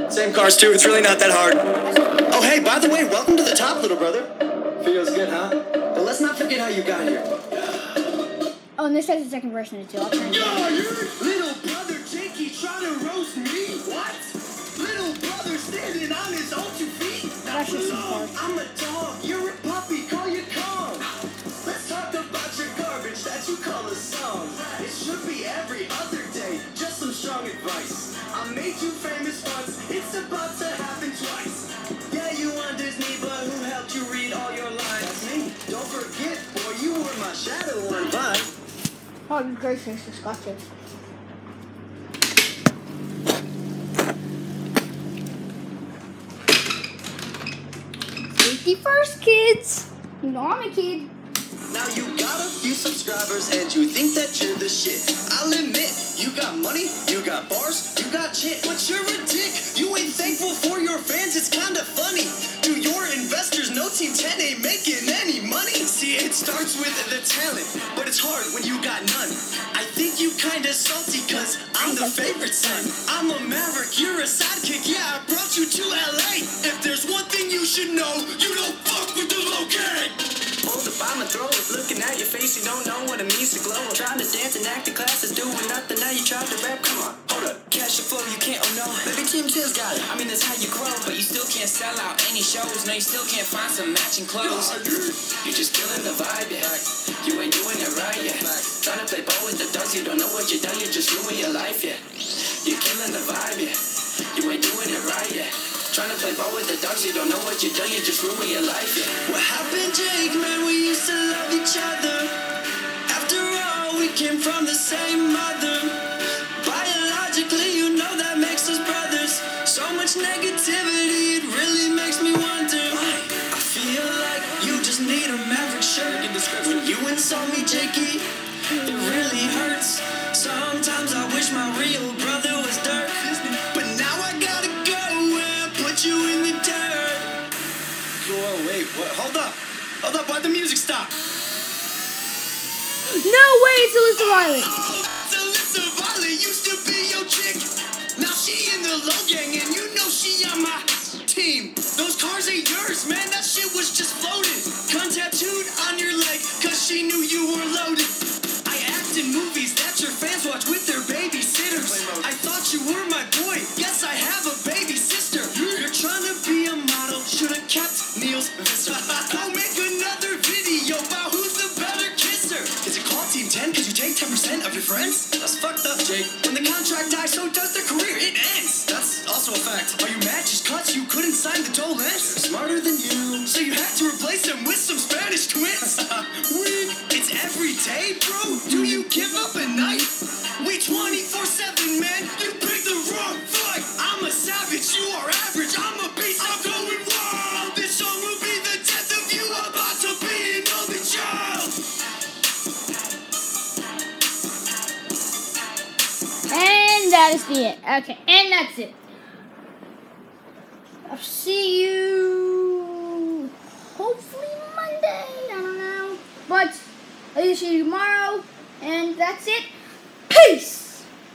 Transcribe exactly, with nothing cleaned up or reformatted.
Same cars too, it's really not that hard. Oh hey, by the way, welcome to the top, little brother. Feels good, huh? But let's not forget how you got here. Oh, and this has a second version of it too. I'll turn it down. Little brother Jakey trying to roast me? What? Little brother standing on his own two feet? That's just some part. I'm a dog, you're a puppy, call you calm. Let's talk about your garbage that you call a song. It should be every other day, just some strong advice. I made you famous once, it's about to happen twice. Yeah, you on Disney, but who helped you read all your lines? That's me. Don't forget, boy, you were my shadow one time. Oh, good gracious, it's got you. Safety first, kids. You know I'm a kid. Now you got a few subscribers and you think that you're the shit. I'll admit, you got money, you got bars, you got shit, but you're a dick. You ain't thankful for your fans, it's kinda funny. Do your investors know Team ten ain't making any money? See, it starts with the talent, but it's hard when you got none. I think you kinda salty cause I'm the favorite son. I'm a maverick, you're a sidekick, yeah, I brought you to L A. If there's one thing you should know, you don't fuck with the Logan. Hold up, I'ma throw it. Looking at your face, you don't know what it means to glow. Trying to dance and act in class is doing nothing. Now you tried to rap, come on, hold up. Cash the flow, you can't, oh no. Maybe Team ten's got it. I mean, that's how you grow. But you still can't sell out any shows. No, you still can't find some matching clothes. You're just killing the vibe, yeah. You ain't doing it right, yeah. Trying to play ball with the dogs, you don't know what you done. You just ruin your life, yeah. You're killing the vibe, yeah. You ain't doing it right, yeah. Trying to play ball with the dogs, you don't know what you done, you just ruin your life, yeah. What happened, Jake, man, we used to love each other. After all, we came from the same mother. Biologically, you know that makes us brothers. So much negativity, it really makes me wonder. I feel like you just need a maverick shirt. When you insult me, Jakey, it really hurts. Sometimes I wish my real brother was dirt. But now I gotta go and put you in the dirt. Whoa, wait, what? Hold up. Hold up, why'd the music stop? No way, it's Alyssa Riley. Alyssa Riley used to be your chick. Now she in the low gang and you know she on my team. Those cars ain't yours, man, that shit was just floated. Gun tattooed on your leg, cause she knew you were loaded. I act in movies that your fans watch with their babysitters. I thought you were my boy, yes I have a baby sister. You're trying to be a model, should've kept Neil's visor. Go make another video about who's the better kisser. Is it called Team ten cause you take ten percent of your friends? That's fucked up, Jake. When the contract dies, so does their career, it ends. That's also a fact. Are you mad just cause you couldn't sign the toll ends? Smarter than you, so you had to replace them with some Spanish twins. Weak. It's every day, bro. Do you give up at night? We twenty-four seven, man. You picked the wrong fight. I'm a savage, you are average. I'm a beast, I'm going wild. This song will be the death of you. About to be an only child. And that is the end. Okay, and that's it. I'll see you hopefully Monday. I don't know. But I'll see you tomorrow. And that's it.